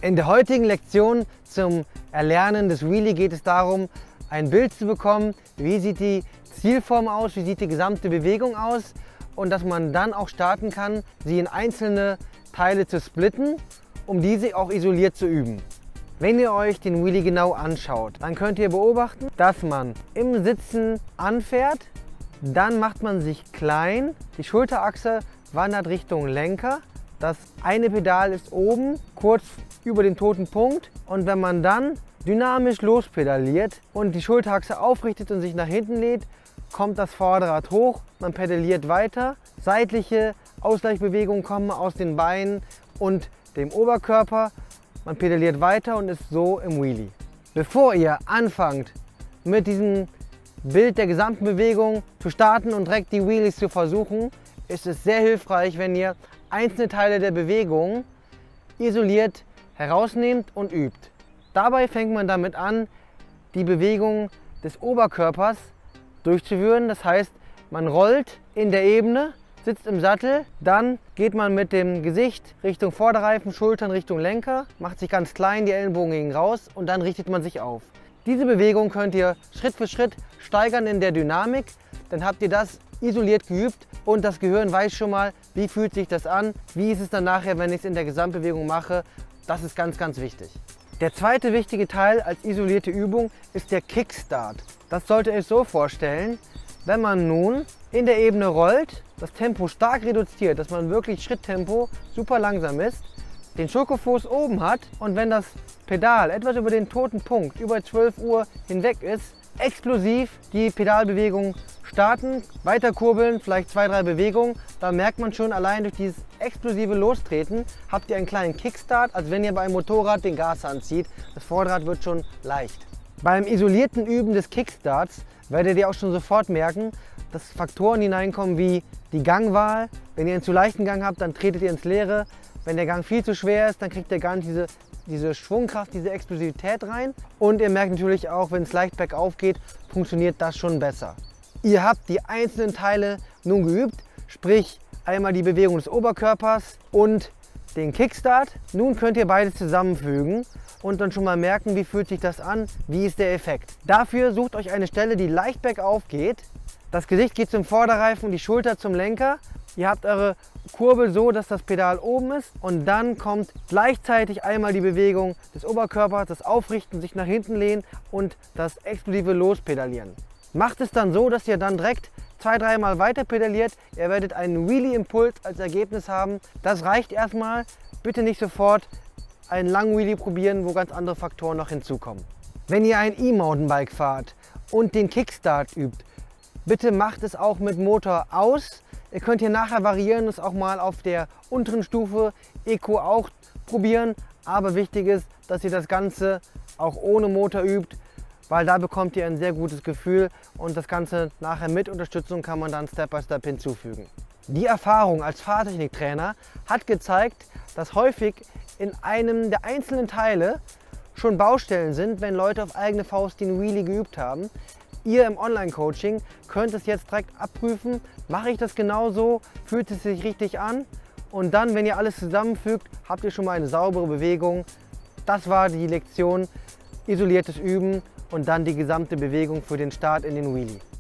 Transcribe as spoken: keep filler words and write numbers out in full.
In der heutigen Lektion zum Erlernen des Wheelie geht es darum, ein Bild zu bekommen, wie sieht die Zielform aus, wie sieht die gesamte Bewegung aus und dass man dann auch starten kann, sie in einzelne Teile zu splitten, um diese auch isoliert zu üben. Wenn ihr euch den Wheelie genau anschaut, dann könnt ihr beobachten, dass man im Sitzen anfährt, dann macht man sich klein, die Schulterachse wandert Richtung Lenker, das eine Pedal ist oben, kurz über den toten Punkt, und wenn man dann dynamisch lospedaliert und die Schulterachse aufrichtet und sich nach hinten lädt, kommt das Vorderrad hoch, man pedaliert weiter, seitliche Ausgleichsbewegungen kommen aus den Beinen und dem Oberkörper, man pedaliert weiter und ist so im Wheelie. Bevor ihr anfangt mit diesem Bild der gesamten Bewegung zu starten und direkt die Wheelies zu versuchen, ist es sehr hilfreich, wenn ihr einzelne Teile der Bewegung isoliert herausnehmt und übt. Dabei fängt man damit an, die Bewegung des Oberkörpers durchzuführen. Das heißt, man rollt in der Ebene, sitzt im Sattel, dann geht man mit dem Gesicht Richtung Vorderreifen, Schultern Richtung Lenker, macht sich ganz klein, die Ellenbogen gehen raus und dann richtet man sich auf. Diese Bewegung könnt ihr Schritt für Schritt steigern in der Dynamik, dann habt ihr das isoliert geübt und das Gehirn weiß schon mal, wie fühlt sich das an, wie ist es dann nachher, wenn ich es in der Gesamtbewegung mache. Das ist ganz, ganz wichtig. Der zweite wichtige Teil als isolierte Übung ist der Kickstart. Das sollte ihr euch so vorstellen, wenn man nun in der Ebene rollt, das Tempo stark reduziert, dass man wirklich Schritttempo super langsam ist, den Schokofuß oben hat und wenn das Pedal etwas über den toten Punkt, über zwölf Uhr hinweg ist, explosiv die Pedalbewegung starten, weiter kurbeln, vielleicht zwei, drei Bewegungen. Da merkt man schon, allein durch dieses explosive Lostreten habt ihr einen kleinen Kickstart, als wenn ihr bei einem Motorrad den Gas anzieht. Das Vorderrad wird schon leicht. Beim isolierten Üben des Kickstarts werdet ihr auch schon sofort merken, dass Faktoren hineinkommen wie die Gangwahl. Wenn ihr einen zu leichten Gang habt, dann tretet ihr ins Leere. Wenn der Gang viel zu schwer ist, dann kriegt ihr gar nicht diese, diese Schwungkraft, diese Explosivität rein. Und ihr merkt natürlich auch, wenn es leicht bergauf geht, funktioniert das schon besser. Ihr habt die einzelnen Teile nun geübt, sprich einmal die Bewegung des Oberkörpers und den Kickstart. Nun könnt ihr beides zusammenfügen und dann schon mal merken, wie fühlt sich das an, wie ist der Effekt. Dafür sucht euch eine Stelle, die leicht bergauf geht. Das Gesicht geht zum Vorderreifen, die Schulter zum Lenker. Ihr habt eure Kurbel so, dass das Pedal oben ist und dann kommt gleichzeitig einmal die Bewegung des Oberkörpers, das Aufrichten, sich nach hinten lehnen und das explosive Lospedalieren. Macht es dann so, dass ihr dann direkt zwei, dreimal weiter pedaliert. Ihr werdet einen Wheelie-Impuls als Ergebnis haben. Das reicht erstmal. Bitte nicht sofort einen langen Wheelie probieren, wo ganz andere Faktoren noch hinzukommen. Wenn ihr ein E-Mountainbike fahrt und den Kickstart übt, bitte macht es auch mit Motor aus. Ihr könnt hier nachher variieren, es auch mal auf der unteren Stufe Eco auch probieren. Aber wichtig ist, dass ihr das Ganze auch ohne Motor übt, weil da bekommt ihr ein sehr gutes Gefühl und das Ganze nachher mit Unterstützung kann man dann Step by Step hinzufügen. Die Erfahrung als Fahrtechniktrainer hat gezeigt, dass häufig in einem der einzelnen Teile schon Baustellen sind, wenn Leute auf eigene Faust den Wheelie geübt haben. Ihr im Online-Coaching könnt es jetzt direkt abprüfen, mache ich das genauso, fühlt es sich richtig an und dann, wenn ihr alles zusammenfügt, habt ihr schon mal eine saubere Bewegung. Das war die Lektion, isoliertes Üben und dann die gesamte Bewegung für den Start in den Wheelie.